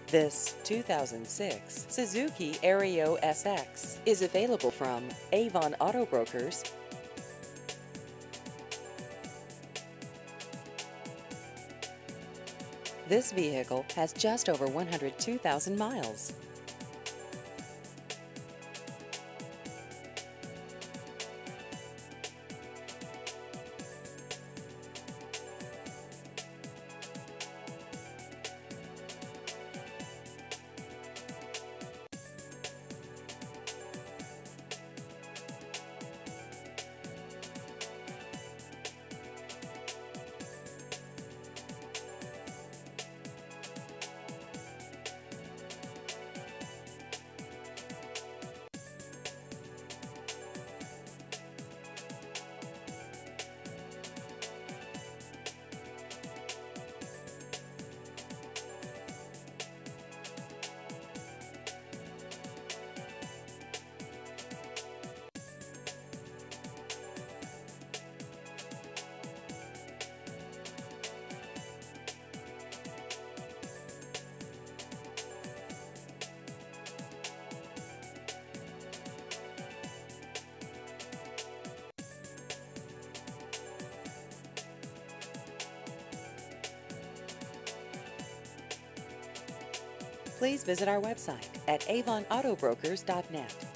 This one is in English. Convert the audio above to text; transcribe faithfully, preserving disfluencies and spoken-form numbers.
This two thousand six Suzuki Ario S X is available from Avon Auto Brokers. This vehicle has just over one hundred two thousand miles. Please visit our website at avon auto brokers dot net.